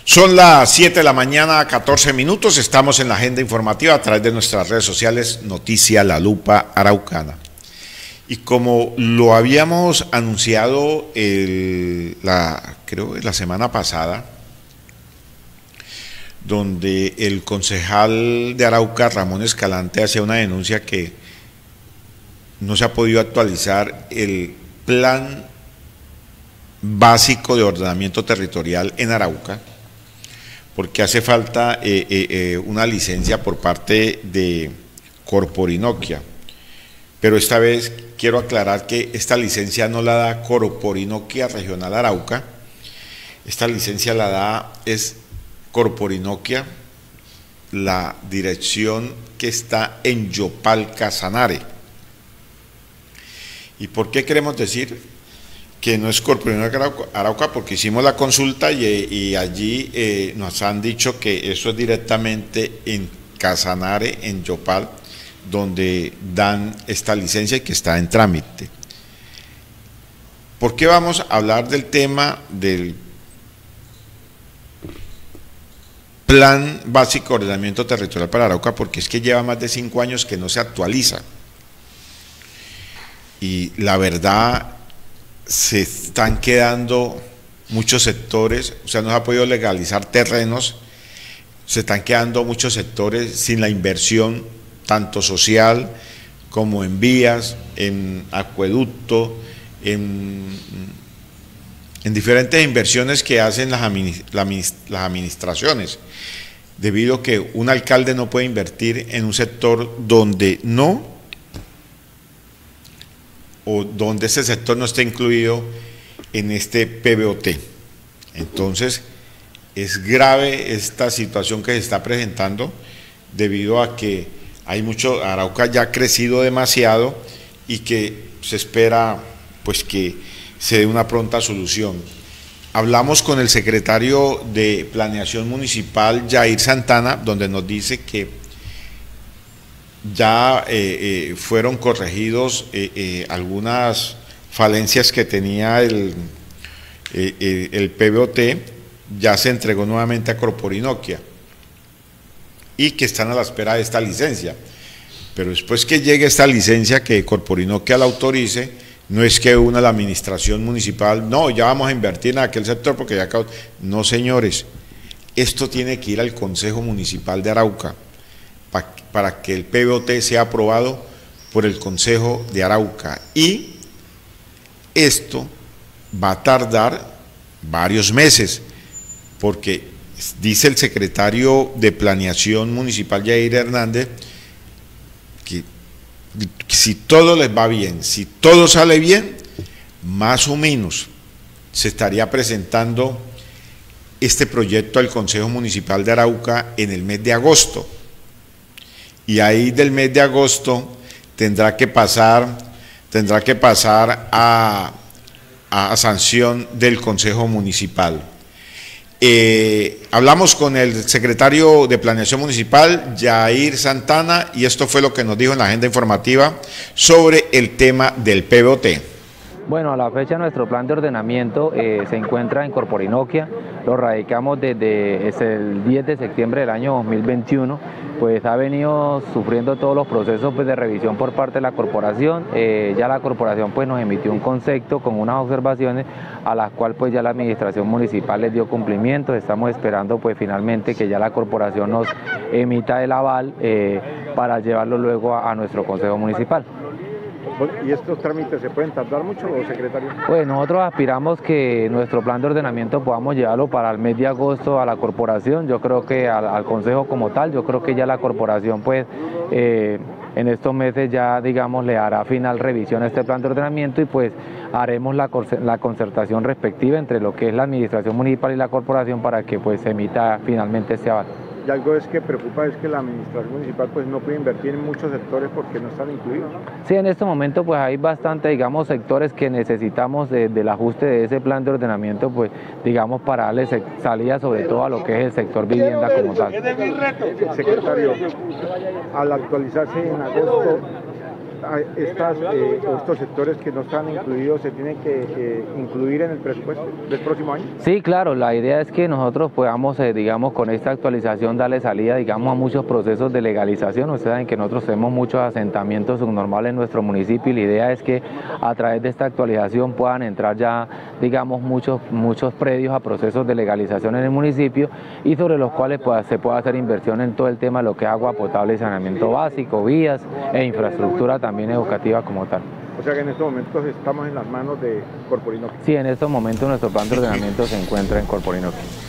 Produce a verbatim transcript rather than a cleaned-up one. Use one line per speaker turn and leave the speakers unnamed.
Son las siete de la mañana, catorce minutos, estamos en la agenda informativa a través de nuestras redes sociales, Noticia La Lupa Araucana. Y como lo habíamos anunciado el, la, creo la semana pasada, donde el concejal de Arauca, Ramón Escalante, hacía una denuncia que no se ha podido actualizar el plan básico de ordenamiento territorial en Arauca, porque hace falta eh, eh, eh, una licencia por parte de Corporinoquia. Pero esta vez quiero aclarar que esta licencia no la da Corporinoquia Regional Arauca, esta licencia la da es Corporinoquia, la dirección que está en Yopal, Casanare. ¿Y por qué queremos decir que no es Corporinoquia Arauca? Arauca porque hicimos la consulta y, y allí eh, nos han dicho que eso es directamente en Casanare, en Yopal, donde dan esta licencia y que está en trámite. ¿Por qué vamos a hablar del tema del Plan Básico de Ordenamiento Territorial para Arauca? Porque es que lleva más de cinco años que no se actualiza. Y la verdad, se están quedando muchos sectores, o sea, no se ha podido legalizar terrenos, se están quedando muchos sectores sin la inversión, tanto social como en vías, en acueducto, en, en diferentes inversiones que hacen las, las administraciones, debido a que un alcalde no puede invertir en un sector donde no, o donde ese sector no esté incluido en este P B O T. Entonces, es grave esta situación que se está presentando, debido a que hay mucho, Arauca ya ha crecido demasiado y que se espera pues que se dé una pronta solución. Hablamos con el secretario de Planeación Municipal, Jair Santana, donde nos dice que ya eh, eh, fueron corregidos eh, eh, algunas falencias que tenía el, eh, eh, el P B O T, ya se entregó nuevamente a Corporinoquia y que están a la espera de esta licencia. Pero después que llegue esta licencia, que Corporinoquia la autorice, no es que una la administración municipal, no, ya vamos a invertir en aquel sector porque ya... No, señores, esto tiene que ir al Consejo Municipal de Arauca pa, para que el P B O T sea aprobado por el Consejo de Arauca. Y esto va a tardar varios meses, porque dice el secretario de Planeación Municipal, Jair Hernández, que si todo les va bien, si todo sale bien, más o menos se estaría presentando este proyecto al Consejo Municipal de Arauca en el mes de agosto. Y ahí del mes de agosto tendrá que pasar, tendrá que pasar a, a sanción del Consejo Municipal. Eh, hablamos con el secretario de Planeación Municipal, Jair Santana, y esto fue lo que nos dijo en la agenda informativa sobre el tema del P B O T.
Bueno, a la fecha nuestro plan de ordenamiento eh, se encuentra en Corporinoquia, lo radicamos desde es el diez de septiembre del año dos mil veintiuno, pues ha venido sufriendo todos los procesos pues, de revisión por parte de la corporación. Eh, ya la corporación pues, nos emitió un concepto con unas observaciones a las cuales pues, ya la administración municipal les dio cumplimiento. Estamos esperando pues, finalmente que ya la corporación nos emita el aval eh, para llevarlo luego a, a nuestro Consejo Municipal.
¿Y estos trámites se pueden tardar mucho, secretario?
Pues nosotros aspiramos que nuestro plan de ordenamiento podamos llevarlo para el mes de agosto a la corporación, yo creo que al, al consejo como tal, yo creo que ya la corporación pues eh, en estos meses ya digamos le hará final revisión a este plan de ordenamiento y pues haremos la, la concertación respectiva entre lo que es la administración municipal y la corporación para que pues se emita finalmente este aval.
Y algo es que preocupa es que la administración municipal pues no puede invertir en muchos sectores porque no están incluidos, ¿no?
Sí, en este momento pues hay bastante, digamos, sectores que necesitamos de, del ajuste de ese plan de ordenamiento, pues digamos para darle salida sobre todo a lo que es el sector vivienda como tal.
Secretario, al actualizarse en agosto, estas, eh, estos sectores que no están incluidos se tienen que eh, incluir en el presupuesto del próximo año?
Sí, claro, la idea es que nosotros podamos, eh, digamos, con esta actualización darle salida, digamos, a muchos procesos de legalización. Ustedes saben que nosotros tenemos muchos asentamientos subnormales en nuestro municipio y la idea es que a través de esta actualización puedan entrar ya, digamos, muchos, muchos predios a procesos de legalización en el municipio y sobre los cuales pues, se pueda hacer inversión en todo el tema de lo que es agua potable y saneamiento básico, vías e infraestructura también educativa como tal.
O sea que en estos momentos estamos en las manos de Corporinoquia.
Sí, en estos momentos nuestro plan de ordenamiento se encuentra en Corporinoquia.